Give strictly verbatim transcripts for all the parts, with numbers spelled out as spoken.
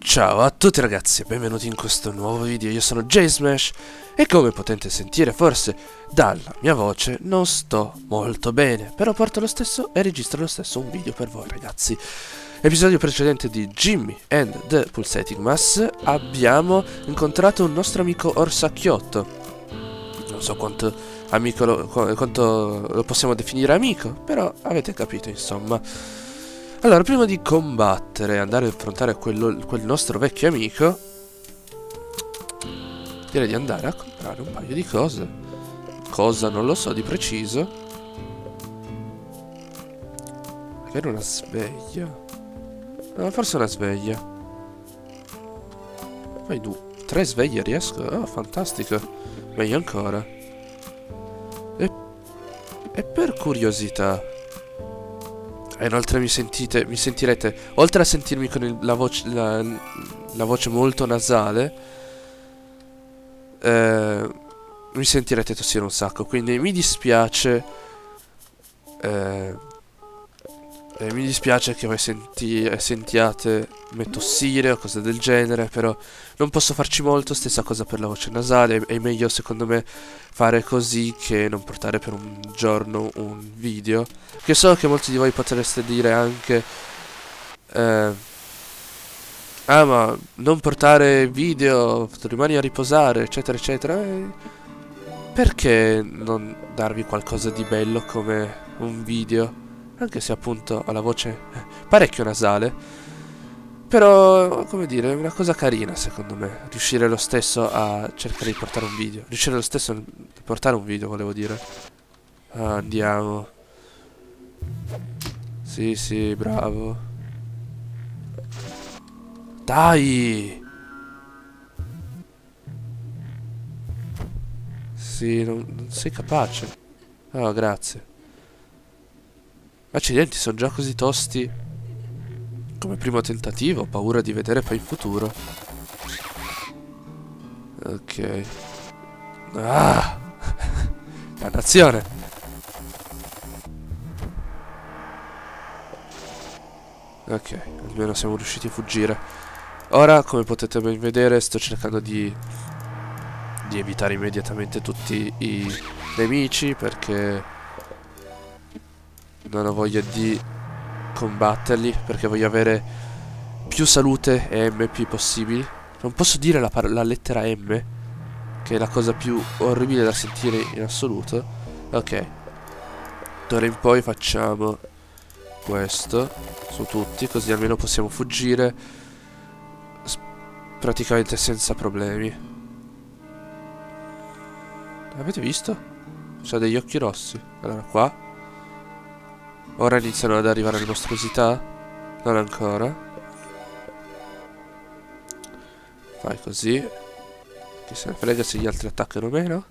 Ciao a tutti ragazzi e benvenuti in questo nuovo video. Io sono JSmash e come potete sentire forse dalla mia voce non sto molto bene, però porto lo stesso e registro lo stesso un video per voi ragazzi. Episodio precedente di Jimmy and the Pulsating Mass abbiamo incontrato un nostro amico Orsacchiotto. Non so quanto amico lo, quanto lo possiamo definire amico, però avete capito insomma. Allora, prima di combattere e andare ad affrontare quello, quel nostro vecchio amico, direi di andare a comprare un paio di cose. Cosa non lo so di preciso. Magari una sveglia. No, forse una sveglia. Poi due, tre sveglie riesco. Oh, fantastico. Meglio ancora. E, e per curiosità, e inoltre mi sentite, mi sentirete, oltre a sentirmi con il, la, voce, la, la voce molto nasale, eh, mi sentirete tossire un sacco, quindi mi dispiace, eh, eh, mi dispiace che voi senti, sentiate me tossire o cose del genere, però non posso farci molto. Stessa cosa per la voce nasale, è meglio secondo me fare così che non portare per un giorno un video, che so che molti di voi potreste dire anche eh, ah ma non portare video, rimani a riposare eccetera eccetera. eh, Perché non darvi qualcosa di bello come un video, anche se appunto ho la voce parecchio nasale. Però, come dire, è una cosa carina secondo me, riuscire lo stesso a cercare di portare un video. Riuscire lo stesso a portare un video, volevo dire. Ah, andiamo. Sì, sì, bravo. Dai! Sì, non, non sei capace. Oh, grazie. Accidenti, sono già così tosti. Come primo tentativo, ho paura di vedere poi in futuro. Ok. Ah! Dannazione! Ok, almeno siamo riusciti a fuggire. Ora, come potete ben vedere, sto cercando di di evitare immediatamente tutti i nemici, perché non ho voglia di combatterli, perché voglio avere più salute e M P possibili. Non posso dire la, la lettera M, che è la cosa più orribile da sentire in assoluto. Ok, d'ora in poi facciamo questo su tutti, così almeno possiamo fuggire praticamente senza problemi. Avete visto? C'ha degli occhi rossi. Allora qua ora iniziano ad arrivare le mostruosità. Non ancora. Fai così. Chi se ne frega se gli altri attaccano o meno.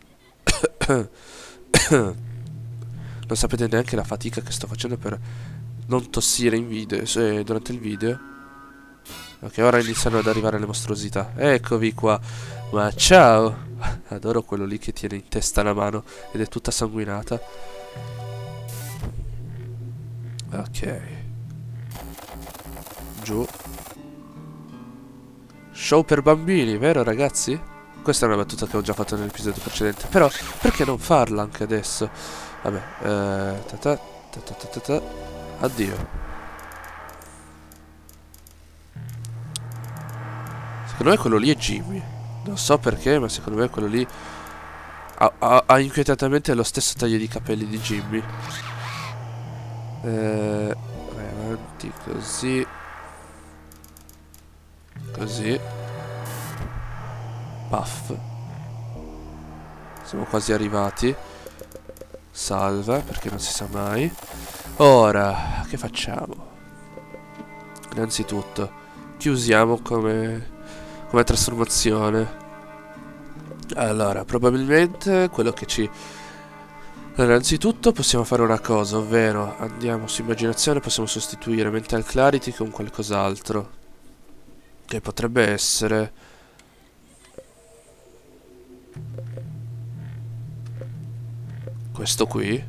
Non sapete neanche la fatica che sto facendo per non tossire in video, eh, durante il video. Ok, ora iniziano ad arrivare le mostruosità. Eccovi qua. Ma ciao. Adoro quello lì che tiene in testa la mano ed è tutta sanguinata. Ok. Giù. Show per bambini, vero ragazzi? Questa è una battuta che ho già fatto nell'episodio precedente, però perché non farla anche adesso? Vabbè, eh, ta ta, ta ta ta ta ta. Addio. Secondo me quello lì è Jimmy. Non so perché, ma secondo me quello lì ha, ha, ha inquietatamente lo stesso taglio di capelli di Jimmy. Eh, vai avanti così. Così. Puff. Siamo quasi arrivati. Salva, perché non si sa mai. Ora, che facciamo? Innanzitutto, chi usiamo come, come trasformazione? Allora, probabilmente quello che ci... Allora, innanzitutto possiamo fare una cosa, ovvero andiamo su immaginazione, possiamo sostituire mental clarity con qualcos'altro, che potrebbe essere questo qui.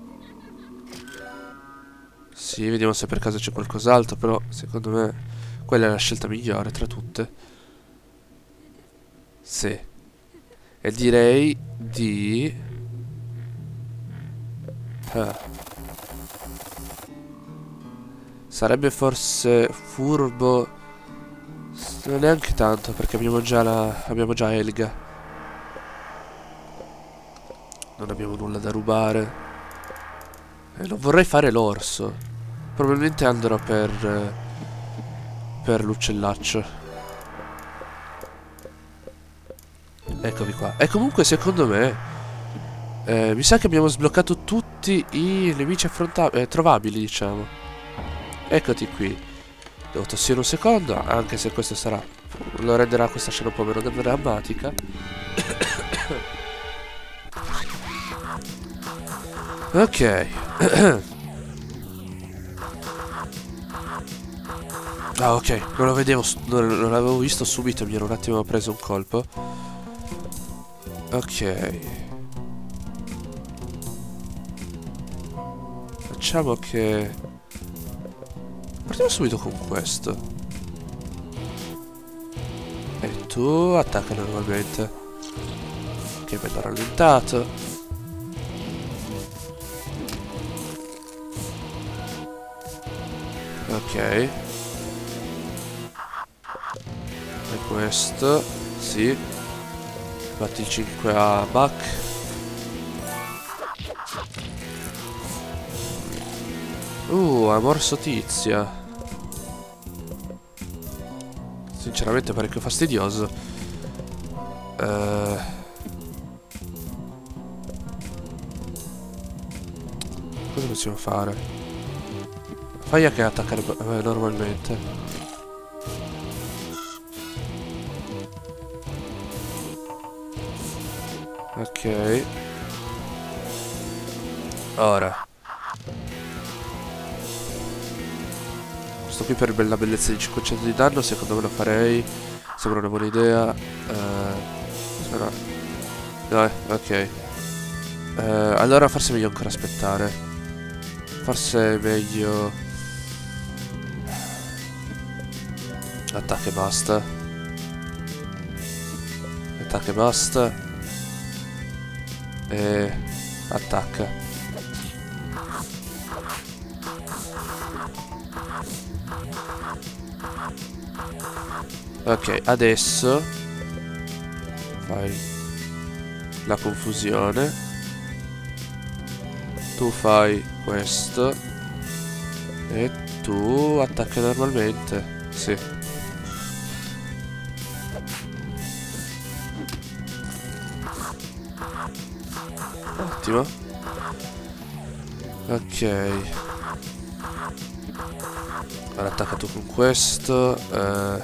Sì, vediamo se per caso c'è qualcos'altro, però secondo me Quella è la scelta migliore tra tutte. Sì. E direi di... Ah. Sarebbe forse furbo... Non neanche tanto, perché abbiamo già la... abbiamo già Helga. Non abbiamo nulla da rubare. E non vorrei fare l'orso. Probabilmente andrò per... per l'uccellaccio. Eccovi qua. E comunque secondo me eh, mi sa che abbiamo sbloccato tutti i nemici affrontabili, eh, trovabili, diciamo. Eccoti qui. Devo tossire un secondo, anche se questo sarà... lo renderà questa scena un po' meno drammatica. Ok. Ah, ok, non lo vedevo, non, non l'avevo visto subito, mi ero un attimo preso un colpo. Ok. Facciamo che... partiamo subito con questo. E tu attacca normalmente. Che bello rallentato. Ok. E questo, sì. Batti cinque a Buck. Uh, ha morso Tizia. Sinceramente parecchio fastidioso. uh, Cosa possiamo fare? Fai anche attaccare eh, normalmente. Ok. Ora sto qui per la bellezza di cinquecento di danno. Secondo me lo farei. Sembra una buona idea. uh, no. No, ok. uh, Allora forse è meglio ancora aspettare. Forse è meglio attacca e basta. Attacca e basta. E attacca. Ok, adesso fai la confusione. Tu fai questo e tu attacca normalmente. Sì. Ottimo. Ok. Ora attacca tu con questo. eh,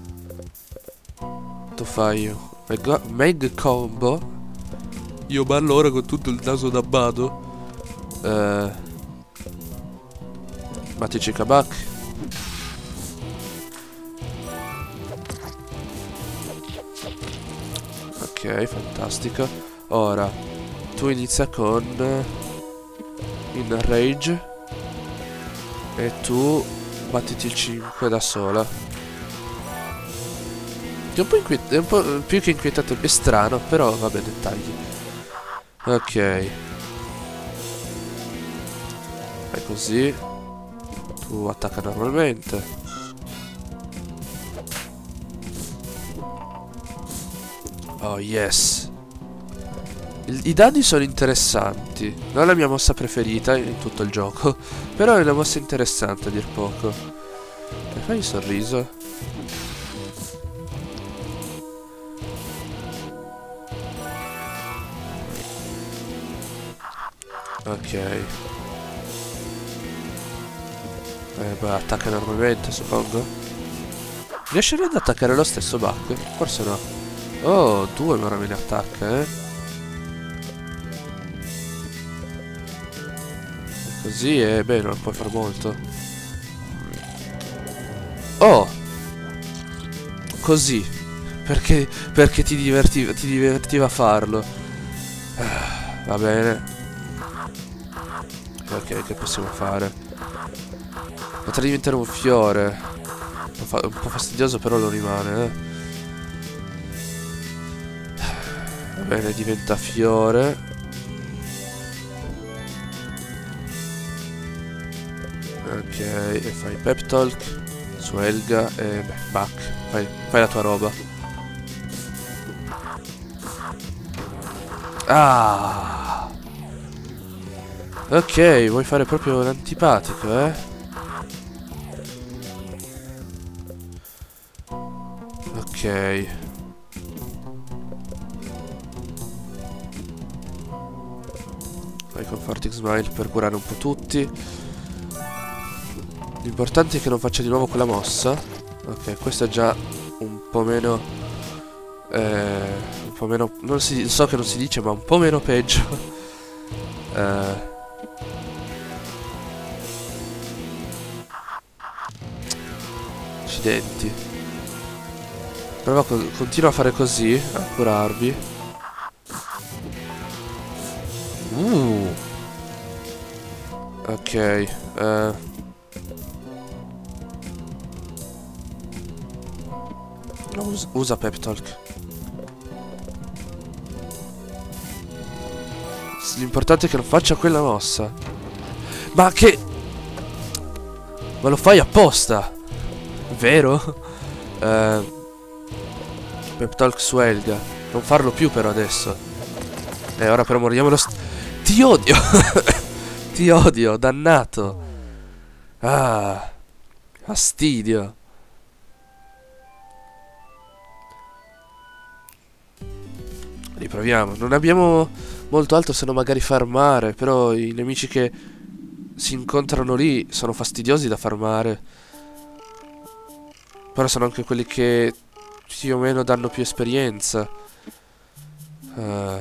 Tu fai Meg, Meg combo. Io ballo ora con tutto il naso da bado. eh, Battici Kabak. Ok, fantastico. Ora tu inizia con in rage e tu battiti il cinque da sola. È un po', è un po' più che inquietante, è strano, però vabbè, dettagli. Ok. Fai così. Tu attacca normalmente. Oh yes. Il, I danni sono interessanti. Non è la mia mossa preferita in tutto il gioco, però è una mossa interessante a dir poco. E fai il sorriso. Ok. Eh, beh, attacca normalmente, suppongo. Riesce ad attaccare lo stesso Buck? Forse no. Oh, due ora me ne attacca, eh. E così, e beh, non puoi far molto. Oh! Così. Perché, perché ti divertiva, ti divertiva a farlo. Ah, va bene. Ok, che possiamo fare? Potrei diventare un fiore. po', fa un po' fastidioso, però lo rimane, eh. Va bene, diventa fiore. Ok, e fai pep talk su Helga e beh, Buck, fai, fai la tua roba. Ah! Ok, vuoi fare proprio l'antipatico, eh? Ok. Vai con Farting Smile per curare un po' tutti. L'importante è che non faccia di nuovo quella mossa. Ok, questo è già un po' meno... Eh, un po' meno... Non si, so che non si dice, ma un po' meno peggio. eh... Accidenti. Però co continua a fare così, a curarvi. Uh. Ok. Eh... Us usa pep talk. L'importante è che non faccia quella mossa. Ma che... Ma lo fai apposta, vero? eh... Pep talk su Helga. Non farlo più però adesso. Eh, ora però moriamo lo st... Ti odio. Ti odio, dannato. Ah, fastidio. Riproviamo. Non abbiamo molto altro se non magari farmare. Però i nemici che si incontrano lì sono fastidiosi da farmare. Però sono anche quelli che più o meno danno più esperienza. uh,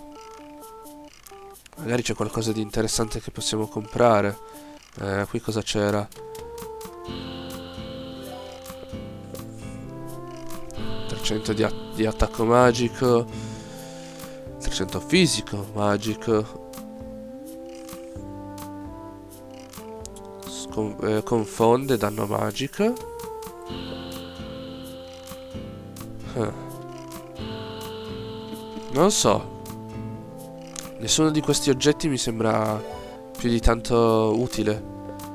Magari c'è qualcosa di interessante che possiamo comprare. Eh, qui cosa c'era? trecento di, a di attacco magico, trecento fisico magico, Scon eh, confonde danno magico. eh. Non so, nessuno di questi oggetti mi sembra più di tanto utile.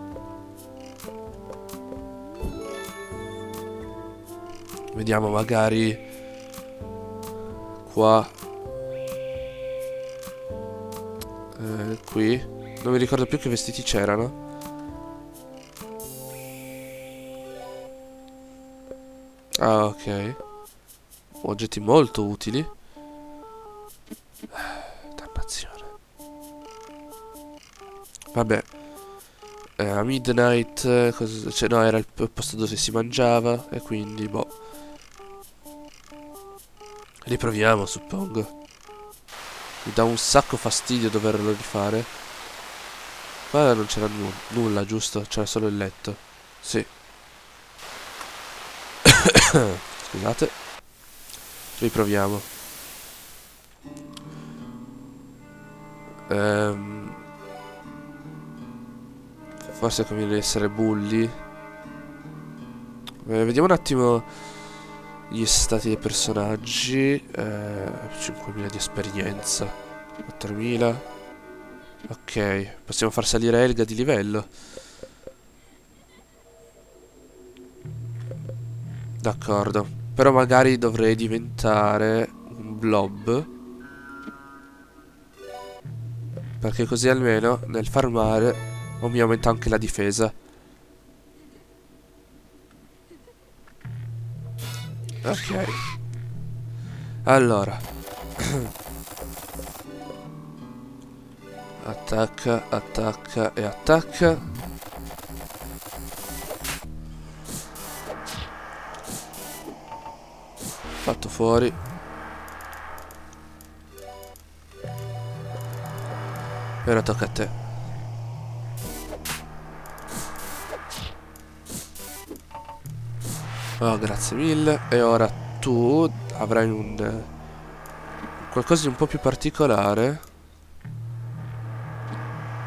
Vediamo magari qua. Eh, qui. Non mi ricordo più che vestiti c'erano. Ah, ok. Oggetti molto utili. Dannazione. Vabbè. Eh, a midnight, cosa, cioè, no, era il posto dove si mangiava. E quindi, boh. Riproviamo, suppongo. Mi dà un sacco fastidio doverlo rifare. Qua non c'era nu nulla, giusto? C'era solo il letto. Sì. Scusate. Riproviamo. Ehm... Forse conviene essere bulli. Eh, vediamo un attimo gli stati dei personaggi. eh, cinquemila di esperienza, quattromila. Ok, possiamo far salire Helga di livello. D'accordo. Però magari dovrei diventare un blob, perché così almeno nel farmare o mi aumenta anche la difesa. Ok. Allora. Attacca, attacca e attacca. Fatto fuori. E ora tocca a te. Oh, grazie mille. E ora tu avrai un qualcosa di un po' più particolare,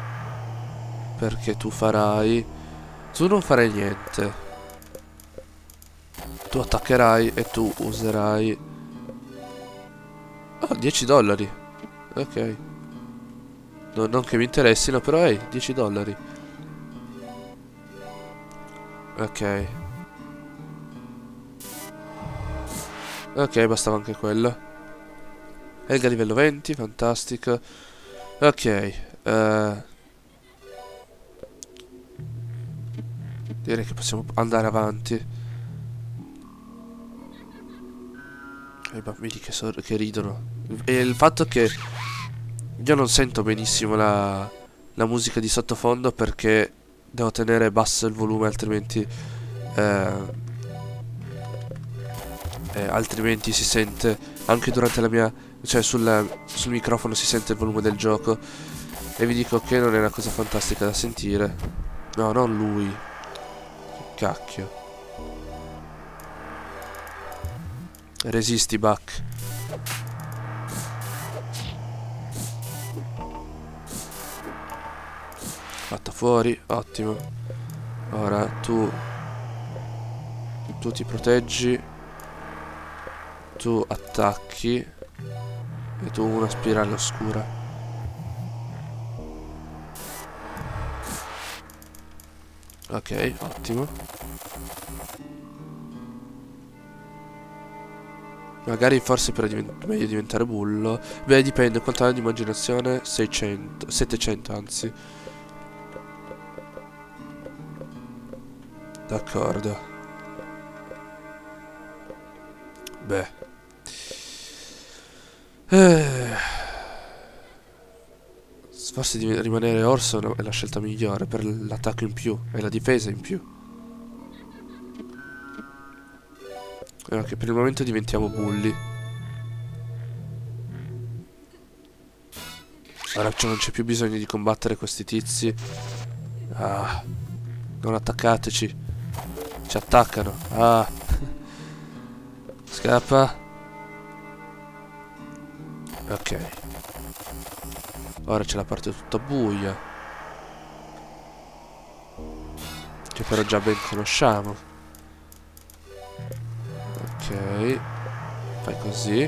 perché tu farai... Tu non farai niente. Tu attaccherai e tu userai... Oh, dieci dollari. Ok. No, non che mi interessino, però ehi, dieci dollari. Ok. Ok, bastava anche quello. Elga livello venti, fantastico. Ok. Uh, direi che possiamo andare avanti. I bambini che, so che ridono. E il fatto che io non sento benissimo la, la musica di sottofondo perché devo tenere basso il volume, altrimenti eh, eh, altrimenti si sente anche durante la mia, cioè sul, sul microfono si sente il volume del gioco, e vi dico che non è una cosa fantastica da sentire. No, non lui. Che cacchio. Resisti, Buck. Fatto fuori, ottimo. Ora tu Tu ti proteggi. Tu attacchi. E tu una spirale oscura. Ok, ottimo. Magari forse per divent meglio diventare bullo. Beh, dipende, quanto hai di immaginazione? seicento, settecento anzi. D'accordo. Beh. Eh. Forse di rimanere orso no, è la scelta migliore per l'attacco in più e la difesa in più. Eh, ok, per il momento diventiamo bulli. Ora non c'è più bisogno di combattere questi tizi. Ah, non attaccateci. Ci attaccano. Ah. Scappa. Ok. Ora c'è la parte tutta buia, che però già ben conosciamo. Ok. Fai così.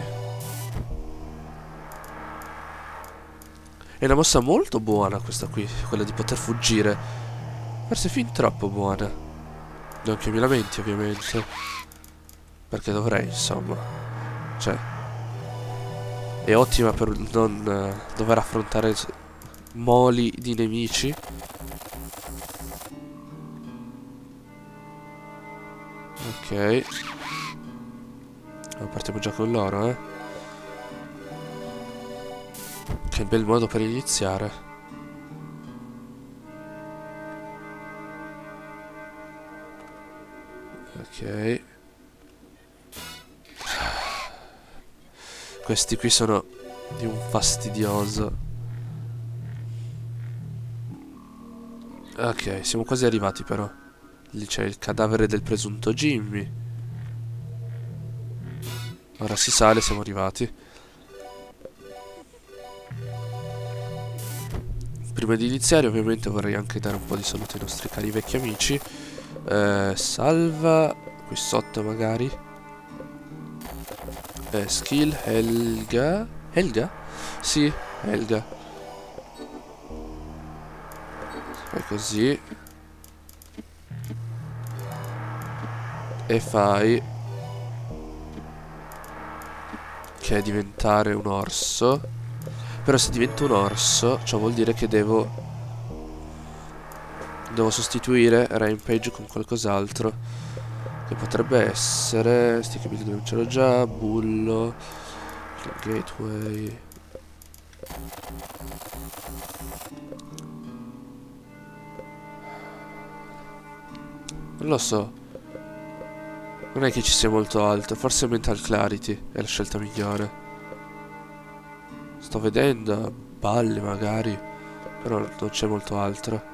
È una mossa molto buona questa qui, quella di poter fuggire. Forse fin troppo buona. Non che mi lamenti, ovviamente. Perché dovrei, insomma. Cioè, è ottima per non uh, dover affrontare moli di nemici. Ok. Allora, partiamo già con loro, eh. Che bel modo per iniziare. Ok. Questi qui sono di un fastidioso. Ok, siamo quasi arrivati però. Lì c'è il cadavere del presunto Jimmy. Ora si sale, siamo arrivati. Prima di iniziare ovviamente vorrei anche dare un po' di saluto ai nostri cari vecchi amici. eh, Salva qui sotto magari. eh, Skill Helga. Helga? Sì, Helga. Fai così. E fai che è diventare un orso. Però se divento un orso, ciò vuol dire che devo Devo sostituire Rampage con qualcos'altro, che potrebbe essere Sticky Build, non ce l'ho già. Bullo, Gateway. Non lo so. Non è che ci sia molto altro. Forse Mental Clarity è la scelta migliore. Sto vedendo balle magari, però non c'è molto altro.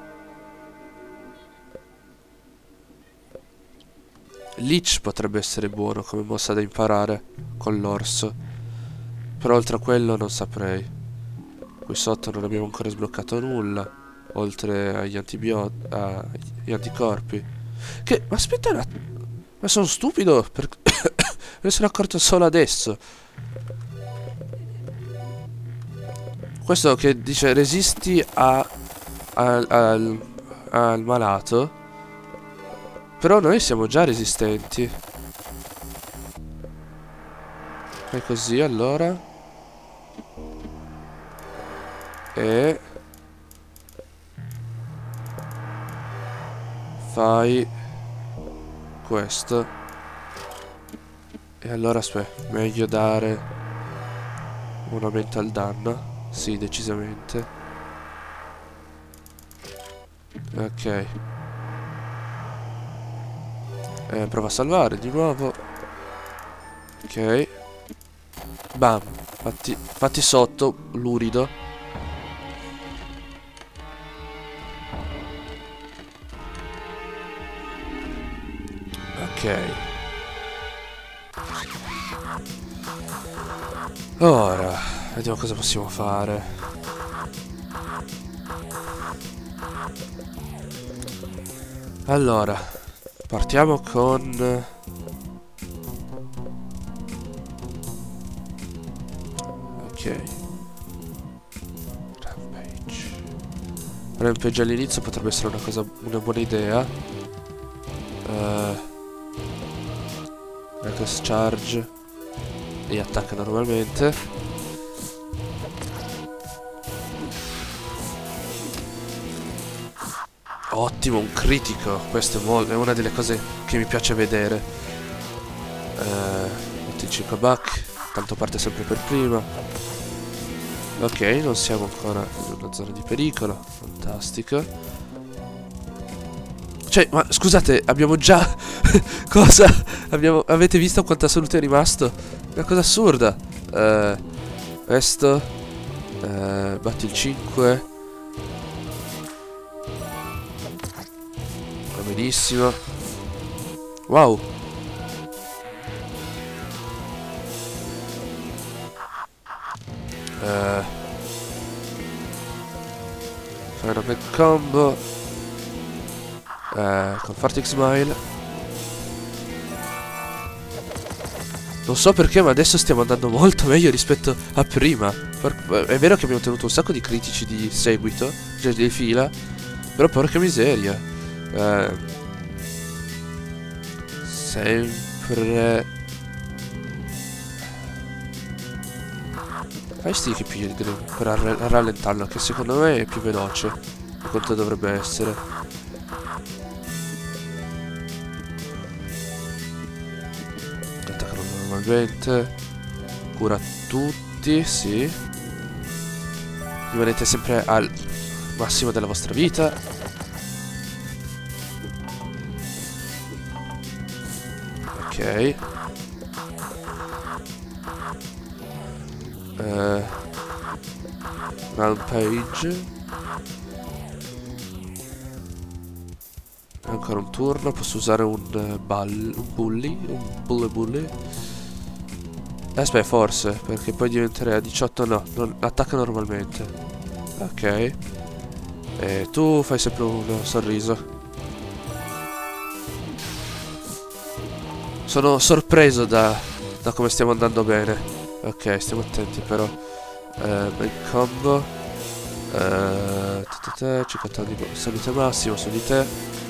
Leech potrebbe essere buono come mossa da imparare con l'orso, però oltre a quello non saprei. Qui sotto non abbiamo ancora sbloccato nulla, oltre agli antibiotici, agli anticorpi. Che, ma aspetta un attimo, Ma sono stupido, perché me ne sono accorto solo adesso. Questo che dice resisti a, al, al, al malato. Però noi siamo già resistenti. Fai così allora. E fai questo. E allora aspetta, meglio dare un aumento al danno. Sì, decisamente. Ok. Eh, prova a salvare di nuovo. Ok. Bam. Fatti, fatti sotto, lurido. Ok. Ora, vediamo cosa possiamo fare. Allora, partiamo con... Ok. Rampage. Rampage all'inizio potrebbe essere una cosa, una buona idea. Uh, Reckless Charge. E attacca normalmente. Ottimo, un critico. Questo è, è una delle cose che mi piace vedere. Uh, metti il cinque buck. Tanto parte sempre per prima. Ok, non siamo ancora in una zona di pericolo. Fantastico. Cioè, ma scusate, abbiamo già... Cosa? Abbiamo... Avete visto quanta salute è rimasto? Una cosa assurda. uh, Questo uh, batti il cinque. Va benissimo. Wow. Uh, fai una big combo uh, con Fartic Smile. Non so perché, ma adesso stiamo andando molto meglio rispetto a prima. È vero che abbiamo tenuto un sacco di critici di seguito, cioè di fila, però porca miseria. uh, Sempre... Fai sticky Pilgrim per rallentarlo, che secondo me è più veloce di quanto dovrebbe essere. Attaccano normalmente. Cura tutti, sì. Rimanete sempre al massimo della vostra vita. Ok. Uh, Rampage. Ancora un turno. Posso usare un uh, ball, un bully. Un bully bully. Eh, aspetta, forse. Perché poi diventerei a diciotto. No, non, attacca normalmente. Ok. E tu fai sempre un sorriso. Sono sorpreso da, da come stiamo andando bene. Ok, stiamo attenti però. uh, Bel combo. uh, cinquanta di salute massimo su di te.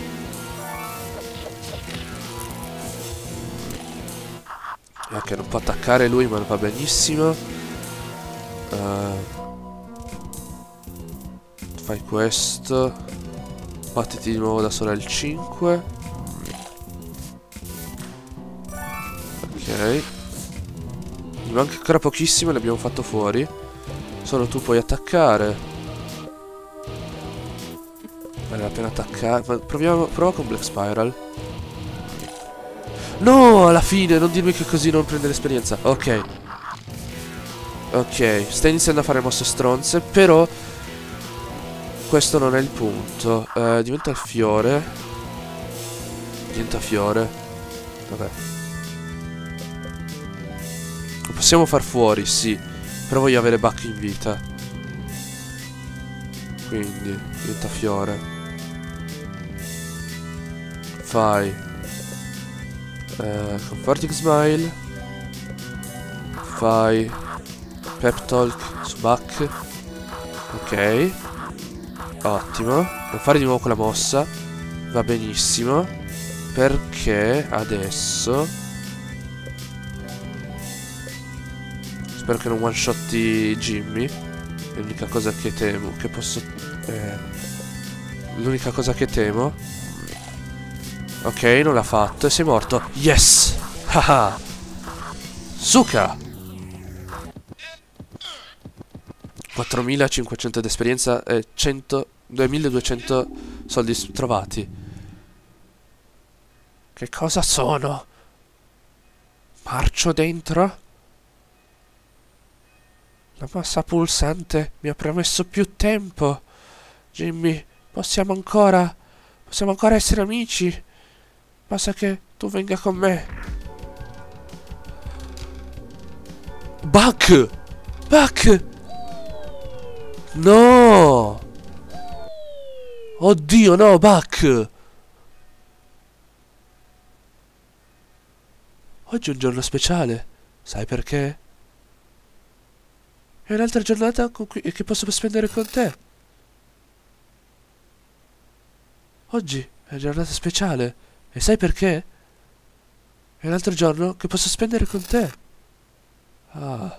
Ok, non può attaccare lui, ma va benissimo. uh, Fai questo. Battiti di nuovo da solo al cinque. Ok. Mi manca ancora pochissimo e l'abbiamo fatto fuori. Solo tu puoi attaccare. Vale la pena attaccare. Ma proviamo, prova con Black Spiral. No, alla fine, non dirmi che così non prende l'esperienza. Ok. Ok, sta iniziando a fare mosse stronze, però questo non è il punto. uh, Diventa il fiore. Diventa fiore. Vabbè. Lo possiamo far fuori, sì. Però voglio avere Buck in vita. Quindi diventa fiore. Fai eh, Comforting Smile. Fai Pep Talk su Buck. Ok. Ottimo. Non fare di nuovo quella mossa. Va benissimo. Perché adesso spero che non one shotti Jimmy. È l'unica cosa che temo. Che posso eh, L'unica cosa che temo. Ok, non l'ha fatto e sei morto. Yes. Haha. Suka. quattromilacinquecento di esperienza e cento duemiladuecento soldi trovati. Che cosa sono? Marcio dentro? La massa pulsante mi ha promesso più tempo. Jimmy, possiamo ancora... Possiamo ancora essere amici. Basta che tu venga con me. Buck! Buck! No! Oddio, no, Buck! Oggi è un giorno speciale. Sai perché? È un'altra giornata con cui, che posso spendere con te. Oggi è una giornata speciale. E sai perché? È un altro giorno che posso spendere con te. Ah.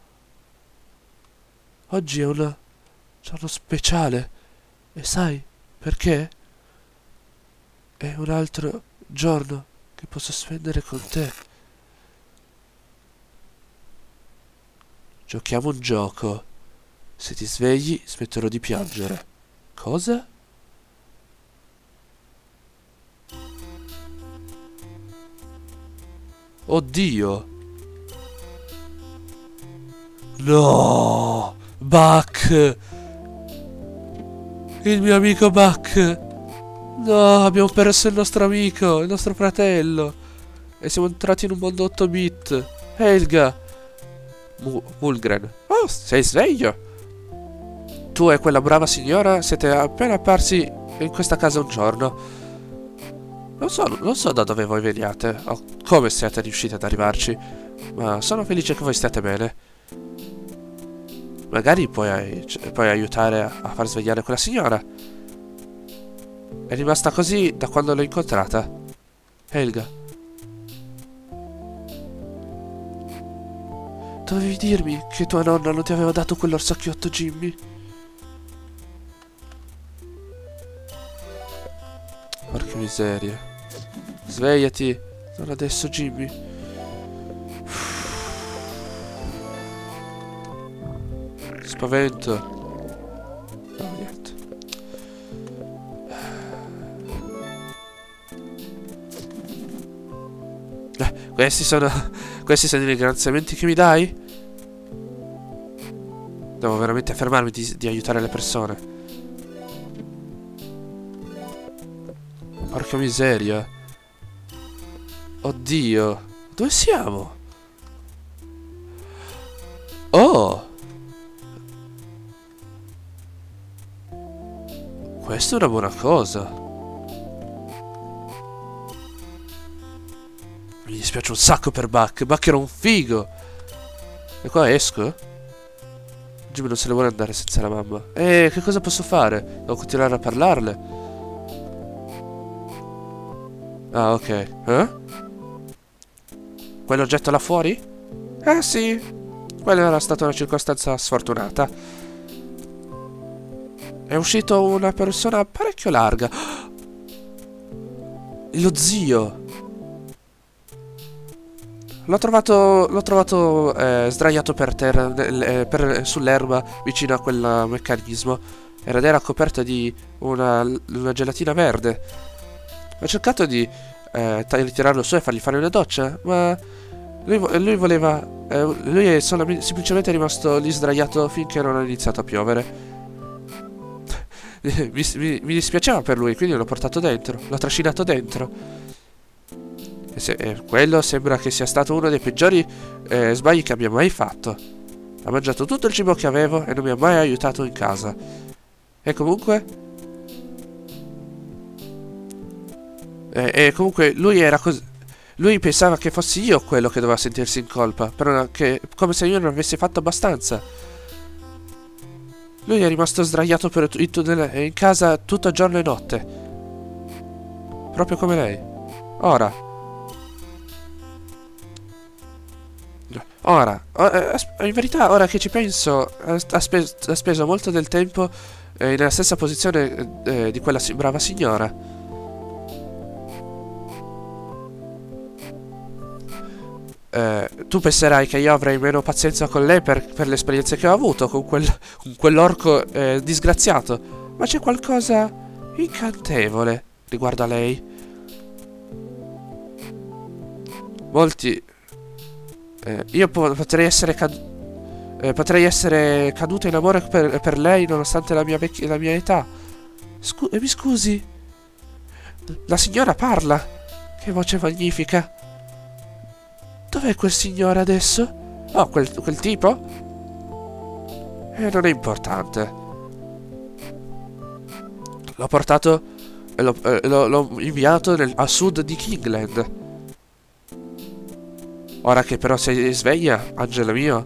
Oggi è un giorno speciale. E sai perché? È un altro giorno che posso spendere con te. Giochiamo un gioco. Se ti svegli, smetterò di piangere. Cosa? Oddio. No! Buck! Il mio amico Buck! No, abbiamo perso il nostro amico, il nostro fratello. E siamo entrati in un mondo otto bit. Helga! Mu Mulgren. Oh, sei sveglio? Tu e quella brava signora siete appena apparsi in questa casa un giorno. Non so, non so da dove voi veniate o come siete riusciti ad arrivarci, ma sono felice che voi stiate bene. Magari puoi, puoi aiutare a, a far svegliare quella signora. È rimasta così da quando l'ho incontrata. Helga. Dovevi dirmi che tua nonna non ti aveva dato quell'orsacchiotto, Jimmy. Porca miseria. Svegliati. Non adesso, Jimmy. Spavento. No, niente. Eh, questi sono... Questi sono i ringraziamenti che mi dai? Devo veramente fermarmi di, di aiutare le persone. Porca miseria. Oddio. Dove siamo? Oh! Questa è una buona cosa. Mi dispiace un sacco per Buck. Buck era un figo. E qua esco? Jimmy non se ne vuole andare senza la mamma. E che cosa posso fare? Devo continuare a parlarle. Ah, ok. Eh? Quell'oggetto là fuori? Eh sì. Quella era stata una circostanza sfortunata. È uscito una persona parecchio larga. Lo zio. L'ho trovato, l'ho trovato eh, sdraiato per terra, eh, per, sull'erba, vicino a quel meccanismo. Ed era coperto di una, una gelatina verde. Ho cercato di eh, ritirarlo su e fargli fare una doccia, ma lui, lui voleva... Eh, lui è solo, semplicemente rimasto lì sdraiato finché non ha iniziato a piovere. mi, mi, mi dispiaceva per lui, quindi l'ho portato dentro, l'ho trascinato dentro. E se, eh, quello sembra che sia stato uno dei peggiori eh, sbagli che abbia mai fatto. Ha mangiato tutto il cibo che avevo e non mi ha mai aiutato in casa. E comunque... E, e comunque lui era così... Lui pensava che fossi io quello che doveva sentirsi in colpa, però che, come se io non avessi fatto abbastanza. Lui è rimasto sdraiato per in, in casa tutto giorno e notte. Proprio come lei. Ora. Ora. In verità, ora che ci penso, ha speso, ha speso molto del tempo eh, nella stessa posizione eh, di quella brava signora. Eh, tu penserai che io avrei meno pazienza con lei per, per le esperienze che ho avuto con, quel, con quell'orco eh, disgraziato. Ma c'è qualcosa incantevole riguardo a lei. Molti... Eh, io po potrei essere cad eh, potrei essere caduto in amore per, per lei nonostante la mia, la mia età. Scu eh, mi scusi. La signora parla. Che voce magnifica. Dov'è quel signore adesso? Oh, quel, quel tipo? Eh, non è importante. L'ho portato e l'ho eh, inviato nel, a sud di Kingland. Ora che però sei sveglia, angelo mio,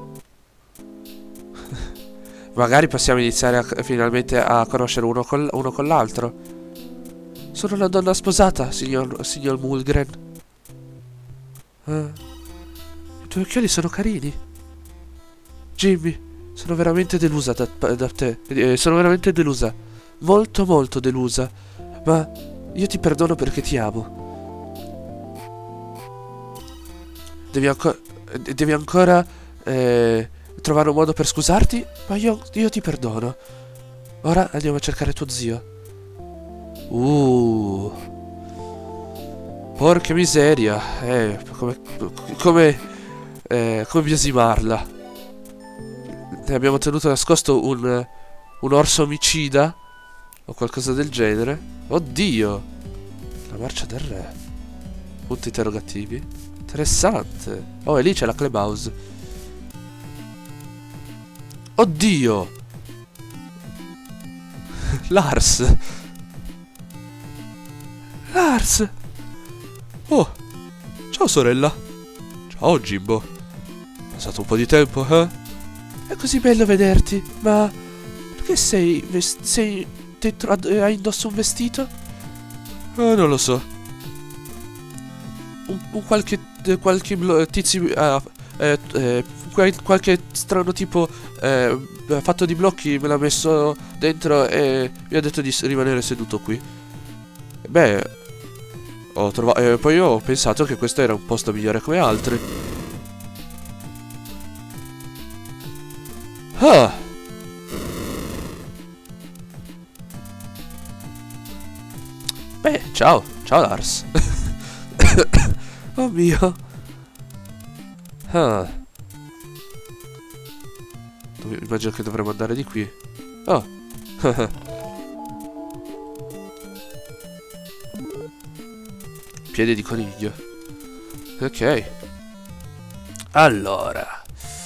magari possiamo iniziare a, finalmente a conoscere uno con, uno con l'altro. Sono una donna sposata, signor, signor Mulgren. Uh, I tuoi occhiali sono carini. Jimmy, sono veramente delusa da, da te. Eh, sono veramente delusa. Molto molto delusa. Ma io ti perdono perché ti amo. Devi, anco devi ancora eh, trovare un modo per scusarti? Ma io, io ti perdono. Ora andiamo a cercare tuo zio. Uh... Porca miseria, eh, come, come, eh, come biasimarla. Ne abbiamo tenuto nascosto un, un orso omicida o qualcosa del genere. Oddio, la marcia del re. Punti interrogativi. Interessante. Oh, e lì c'è la clubhouse. Oddio, Lars. Lars. Oh, ciao sorella. Ciao Jimbo. È passato un po' di tempo, eh? È così bello vederti, ma perché sei... sei... dentro... hai indosso un vestito? Eh, non lo so. Un, un qualche... qualche tizio... Uh, eh, eh, qualche strano tipo eh, fatto di blocchi me l'ha messo dentro e mi ha detto di rimanere seduto qui. Beh... Ho trovato, eh, poi ho pensato che questo era un posto migliore come altri. Ah. Beh, ciao, ciao Lars. Oh mio. Ah. Immagino che dovremmo andare di qui. Oh. Piede di coniglio. Ok. Allora.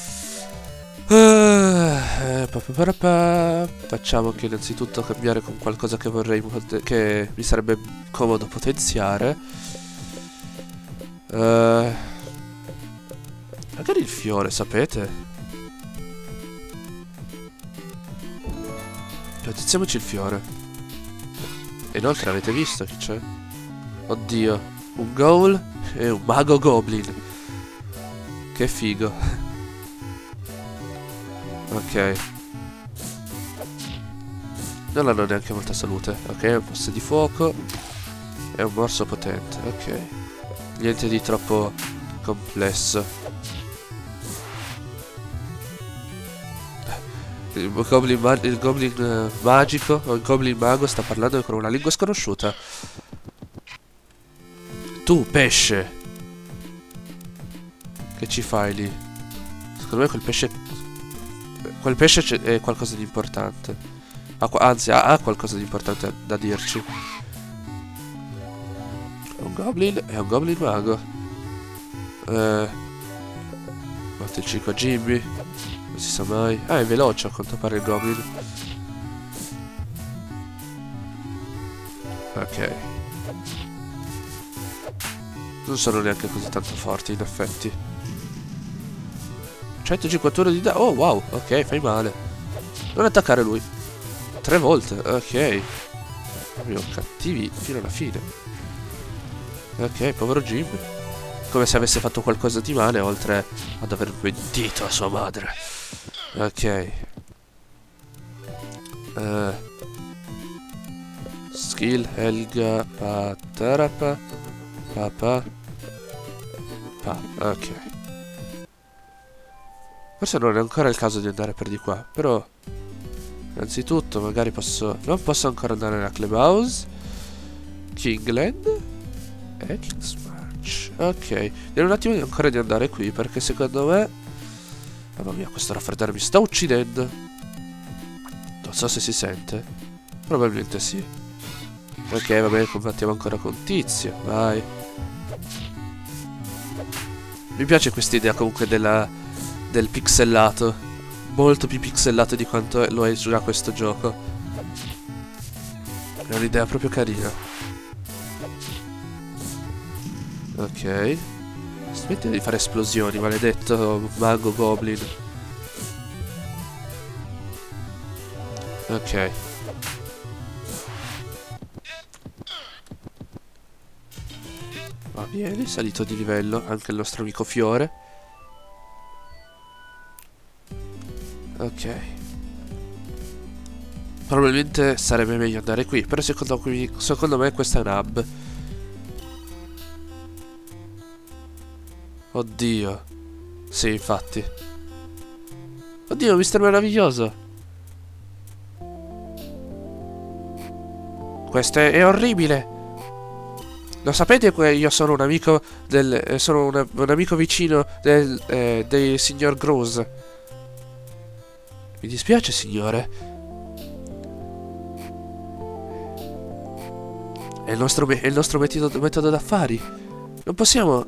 Uh, Facciamo che innanzitutto cambiare con qualcosa che vorrei, che mi sarebbe comodo potenziare. Uh, magari il fiore, sapete? Potenziamoci il fiore. E inoltre avete visto chi c'è? Oddio. Un ghoul e un mago goblin. Che figo. Ok. Non hanno neanche molta salute. Ok, un posto di fuoco. E un morso potente. Ok. Niente di troppo complesso. Il goblin, ma il goblin uh, magico o il goblin mago sta parlando con una lingua sconosciuta. Tu, pesce. Che ci fai lì? Secondo me quel pesce... Quel pesce è qualcosa di importante. Ha, anzi, ha, ha qualcosa di importante da dirci. È un goblin? È un goblin mago. Eh... Batte il cieco a Jimmy. Non si sa mai. Ah, è veloce a quanto pare il goblin. Ok. Non sono neanche così tanto forti, in effetti. centocinquantuno di da... Oh, wow, ok, fai male. Non attaccare lui. Tre volte, ok. Proprio cattivi fino alla fine. Ok, povero Jim. Come se avesse fatto qualcosa di male, oltre ad aver mentito a sua madre. Ok. Uh. Skill, Helga, Patarapa, Papa, Pa, ok. Forse non è ancora il caso di andare per di qua, però... Innanzitutto magari posso... Non posso ancora andare nella Clubhouse. Kingland e King's March. Ok. Devo un attimo ancora di andare qui, perché secondo me... Mamma mia, questo raffreddore mi sta uccidendo. Non so se si sente. Probabilmente sì. Ok, va bene, combattiamo ancora con Tizio. Vai. Mi piace questa idea comunque della, del pixelato. Molto più pixelato di quanto lo è già questo gioco. È un'idea proprio carina. Ok. Smetti di fare esplosioni, maledetto mago goblin. Ok. Va bene, salito di livello anche il nostro amico Fiore. Ok. Probabilmente sarebbe meglio andare qui, però secondo, qui, secondo me questa è un hub. Oddio. Sì, infatti. Oddio, mister meraviglioso. Questo è, è orribile. Lo sapete che io sono un amico del... Eh, sono una, un amico vicino del, eh, del signor Gross. Mi dispiace, signore. È il nostro, è il nostro metodo, metodo d'affari. Non possiamo...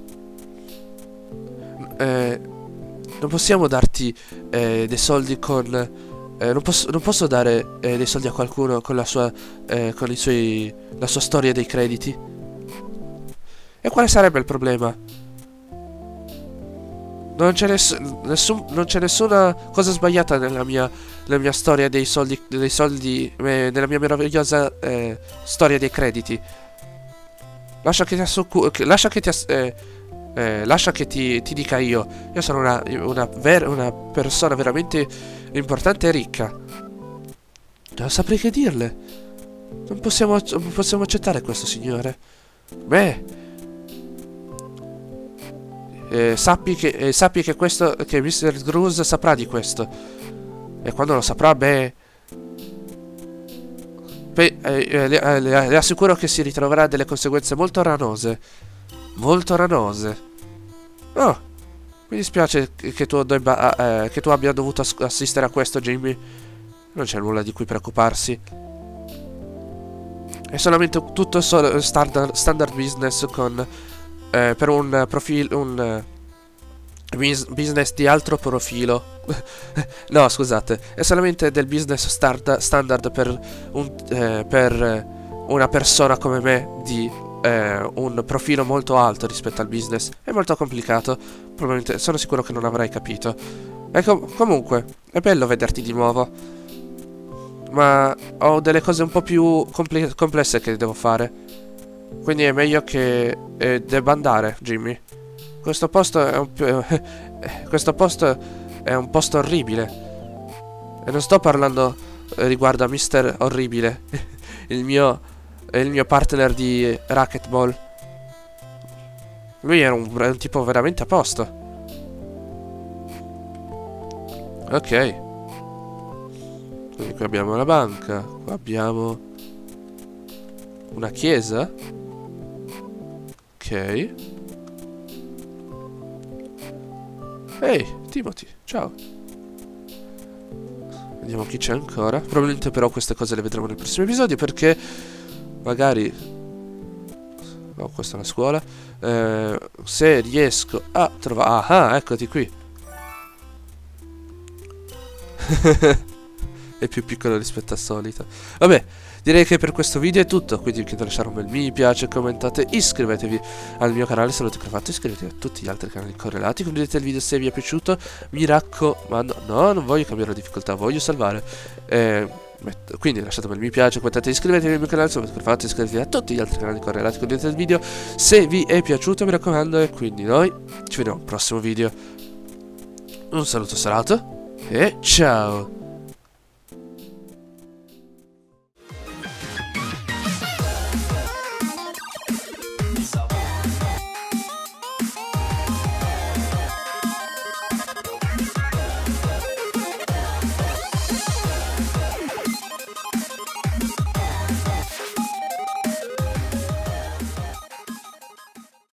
Eh, non possiamo darti eh, dei soldi con... Eh, non, posso, non posso dare eh, dei soldi a qualcuno con la sua... Eh, con i suoi... la sua storia dei crediti. E quale sarebbe il problema? Non c'è ness nessun, non c'è nessuna cosa sbagliata nella mia, nella mia storia dei soldi, dei soldi eh, nella mia meravigliosa eh, storia dei crediti. Lascia che ti lascia che ti eh, eh, lascia che ti, ti dica io. Io sono una, una, ver una persona veramente importante e ricca. Non saprei che dirle. Non possiamo, non possiamo accettare questo, signore. Beh, Eh, sappi, che, eh, sappi che questo che mister Gross saprà di questo. E quando lo saprà, beh, beh eh, eh, le, eh, le assicuro che si ritroverà delle conseguenze molto ranose. Molto ranose. Oh, mi dispiace che tu, debba, eh, che tu abbia dovuto ass assistere a questo, Jimmy. Non c'è nulla di cui preoccuparsi. È solamente tutto solo standard, standard business con... Eh, per un profilo, un uh, business di altro profilo. No, scusate, è solamente del business start, standard per, un, eh, per una persona come me di eh, un profilo molto alto rispetto al business. È molto complicato, probabilmente sono sicuro che non avrai capito. E com comunque, è bello vederti di nuovo. Ma ho delle cose un po' più compl complesse che devo fare. Quindi è meglio che eh, debba andare, Jimmy. Questo posto è un eh, questo posto è un posto orribile. E non sto parlando eh, riguardo a mister Orribile, il mio il mio partner di racquetball. Lui era un, un tipo veramente a posto. Ok. Quindi qui abbiamo la banca, qua abbiamo una chiesa. Ok. Ehi, Timothy, ciao. Vediamo chi c'è ancora. Probabilmente però queste cose le vedremo nel prossimo episodio, perché magari... No, questa è una scuola. eh, Se riesco a trovare... Ah, eccoti qui. è più piccolo rispetto al solito. Vabbè, direi che per questo video è tutto, quindi vi chiedo di lasciare un bel mi piace, commentate, iscrivetevi al mio canale se l'avete già fatto, iscrivetevi a tutti gli altri canali correlati, condividete il video se vi è piaciuto, mi raccomando, no, non voglio cambiare la difficoltà, voglio salvare. Eh, quindi lasciatemi il mi piace, commentate, iscrivetevi al mio canale se l'avete già fatto, iscrivetevi a tutti gli altri canali correlati, condividete il video se vi è piaciuto, mi raccomando, e quindi noi ci vediamo al prossimo video. Un saluto salato e ciao!